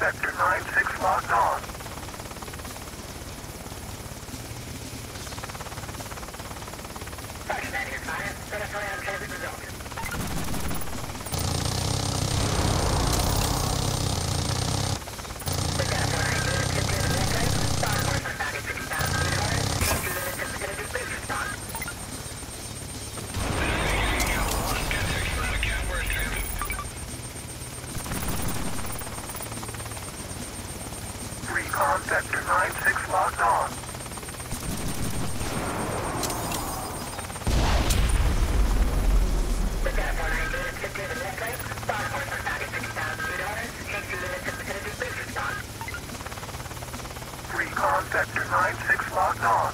sector 9-6 locked on. Roger that, here, fire. Verify on transit result. We've got a 492 units to the left right. Star force on boundary 60,000 feet orders. 2 units in vicinity, please respond. Recon sector 9-6 locked on. We've got a 492 units to the left right. Star force on boundary 60,000 feet orders. 2 units in vicinity, please respond. Recon sector 9-6 locked on.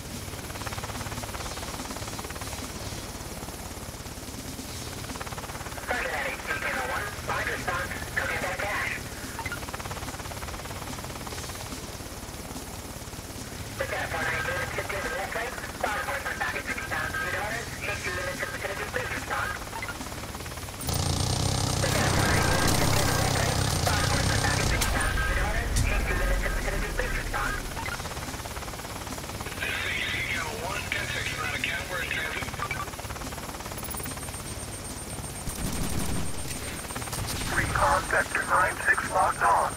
Roger that, HC-101. Line response. Copy that dash. We've got a 492 units to the left right. Star force on boundary 60,000 feet orders. 2 units in vicinity, please respond. We've got a 492 units to the left right. Star force on boundary 60,000 feet orders. 2 units in vicinity, please respond. Recon sector 9-6 locked on.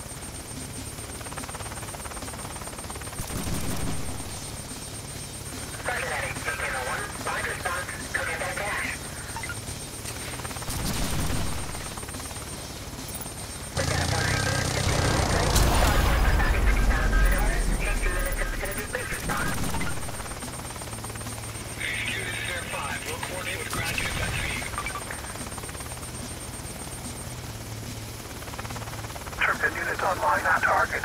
Roger that, HC-101. Line response. Copy that dash. We've got a 492 units to the left right. Star force on boundary 60,000 feet orders. 2 units in vicinity, please respond. Turbine unit online at target.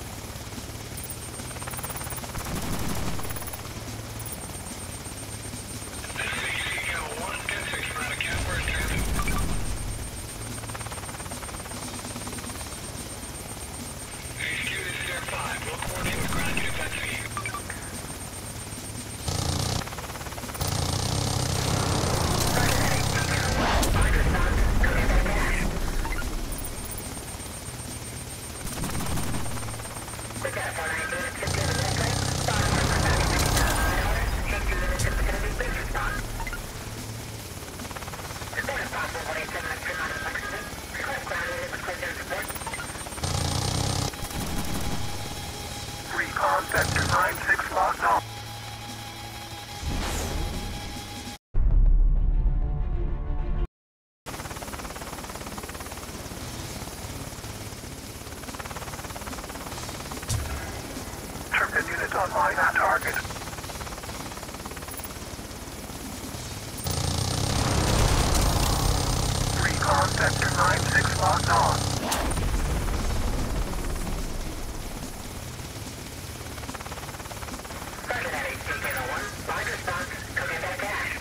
We've got a 492 units to the left right. Star force on boundary 60,000 feet orders. 2 units in vicinity, please respond. Report if possible, 187 on Tremont and Lexington. Request ground unit with clear support. Recon sector 9-6 locked on. Turbine unit online at target. Recon sector 9-6 locked on. Roger that, HC-101. Line response. Copy that dash.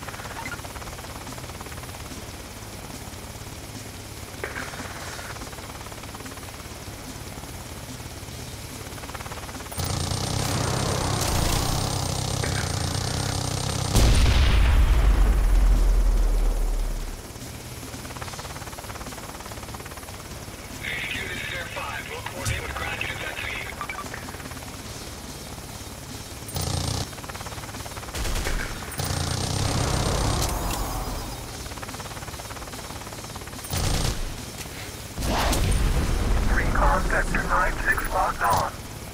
Recon sector 9-6 locked on.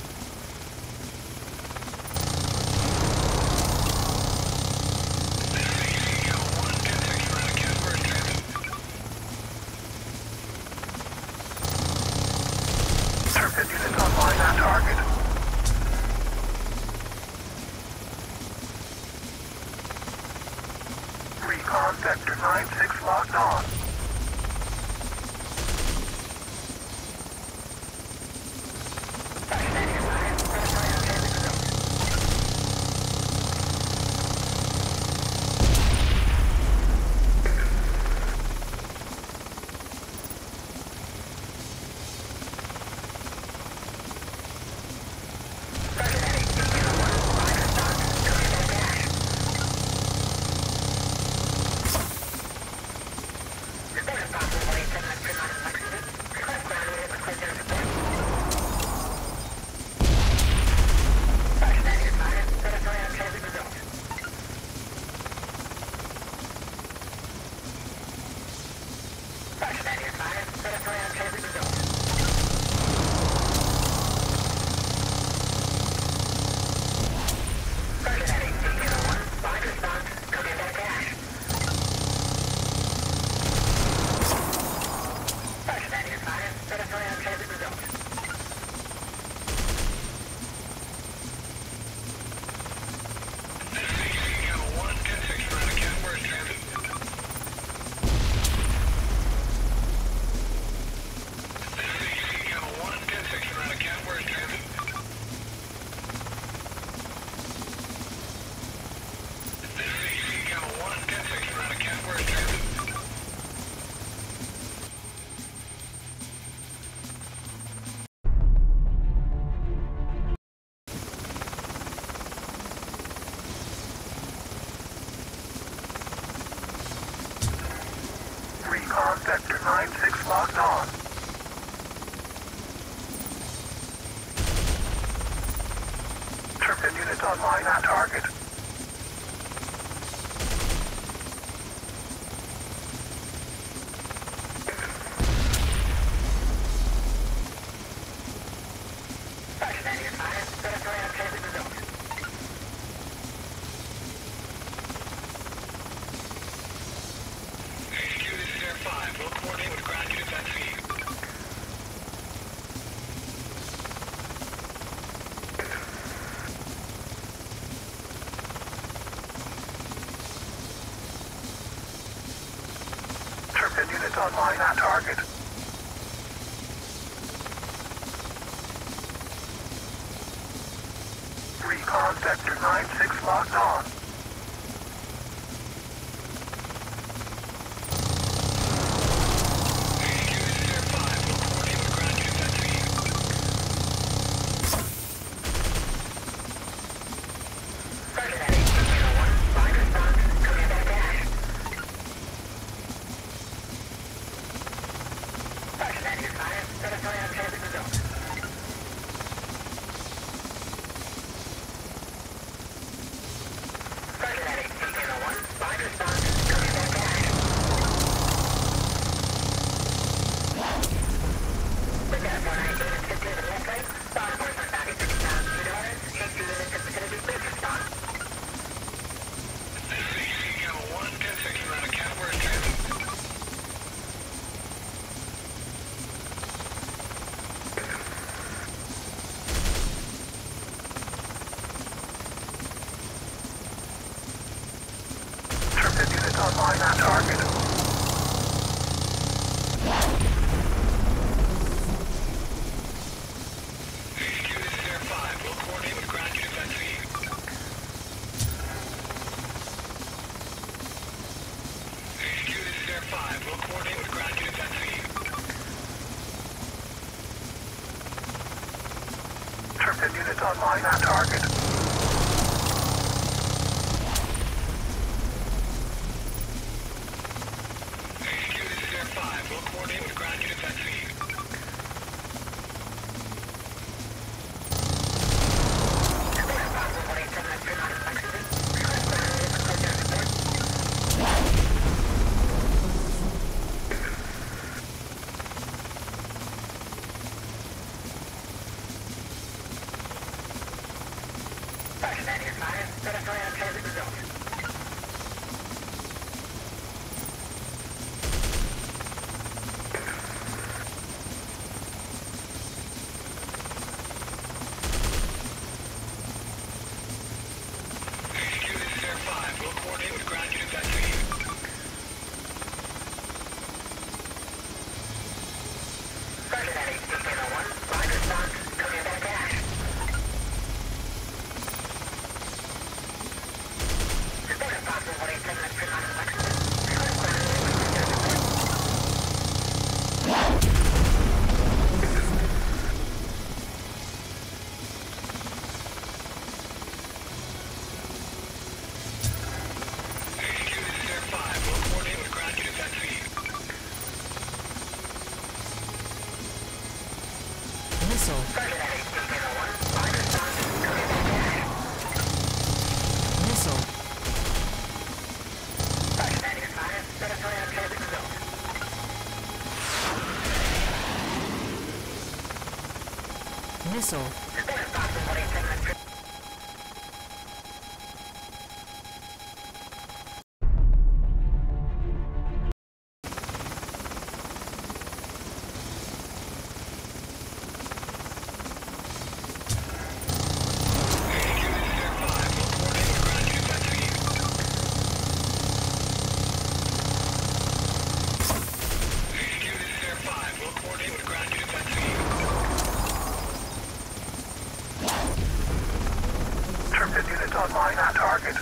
Turbine unit online at target. Recon sector 9-6 locked on. Roger that, here, fire. Verify on transit result. Roger that, HC-101. Line response. Copy that dash. Roger that, you're fine. Verify on transit results. Roger that, 1801. Live response. Command that dash. Roger that, you're fine. Verify on transit results. Recon Sector 9-6 locked on. Turbine units online at target. Roger that, you're fine. Verify on transit results. HQ, this is Air 5. We'll coordinate with ground units at sea. Turbine units online at target. Recon Sector 9-6 locked on. HQ, this is Air 5. We'll coordinate with ground units at sea. Roger that, 1801. Live response. Command that dash. Roger that, you're fine. Verify on transit results. Roger that, 1801. Live response. Command that dash. We've got 419 and 50 of the left right. Law enforcement bounty $50,000. HQ units in vicinity. Please respond. This is HC Gamma 1, 10-6 around a cat. We're in transit. Turbine units online at target. HQ, this is Air 5. We'll coordinate with ground units at sea. HQ, this is Air 5. We'll coordinate with ground units at sea. Turbine units online at target. HQ, this is Air 5. We'll coordinate with ground units at sea. Roger that, you're fine. Verify on transit results. missile. Triplet units online at target.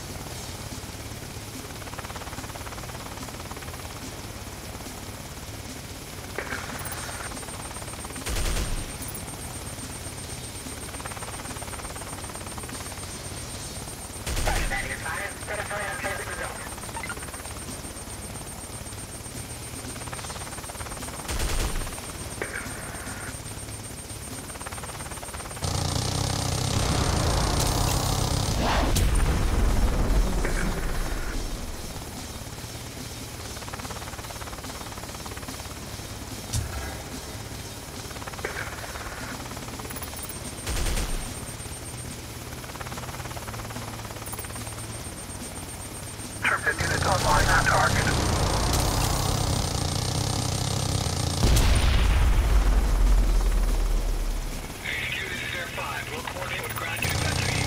Triplet units online at target. HQ, this is Air 5. We'll coordinate with ground units at sea.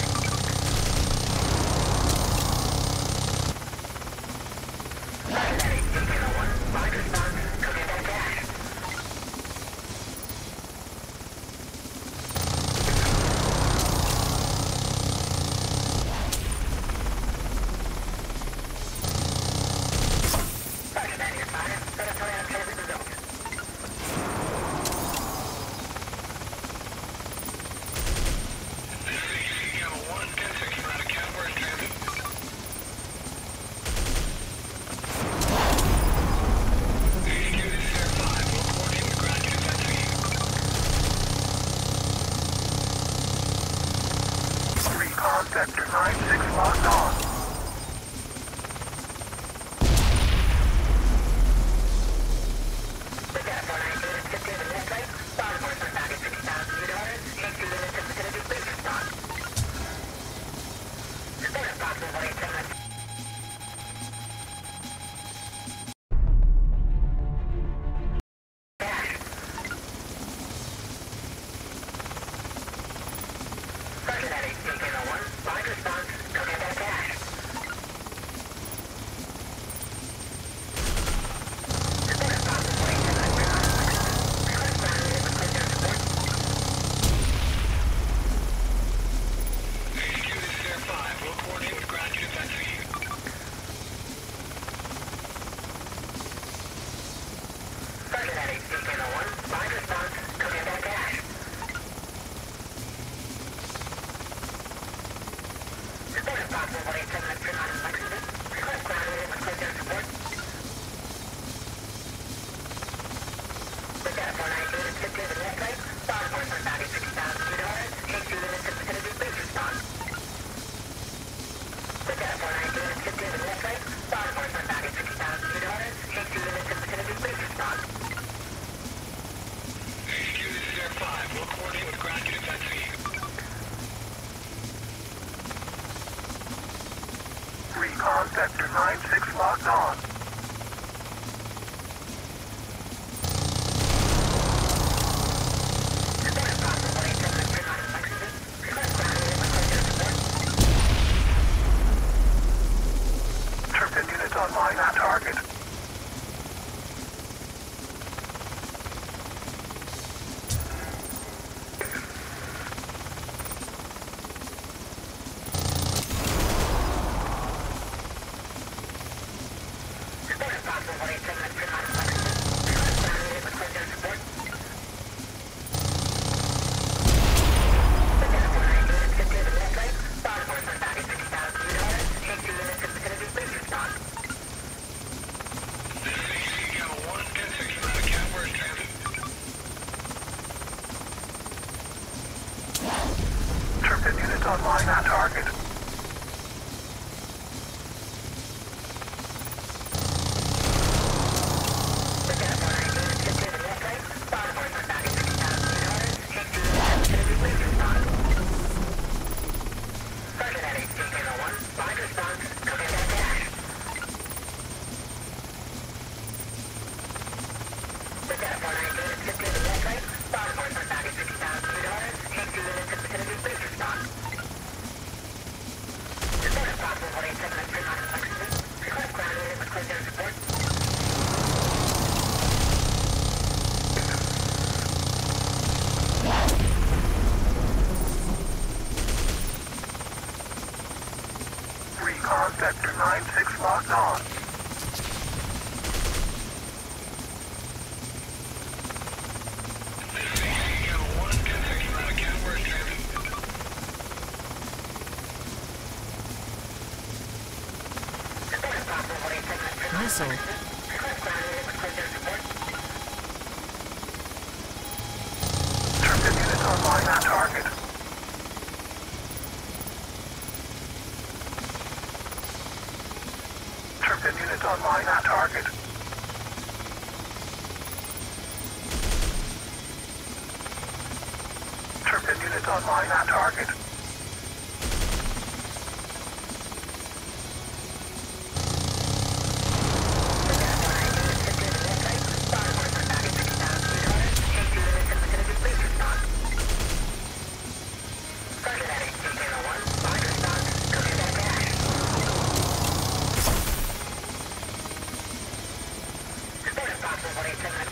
Sector 9-6 locked on. Recon Sector 9-6 locked on. Triplet units online at target. Triplet units online at target. on. Missile. Turbine units online at target. Turbine units online at target. Turbine units online at target. What